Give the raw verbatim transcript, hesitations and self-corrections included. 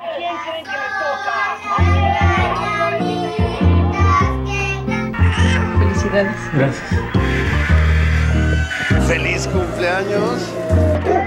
¿Quién creen que le toca? Felicidades. Gracias. ¡Feliz cumpleaños!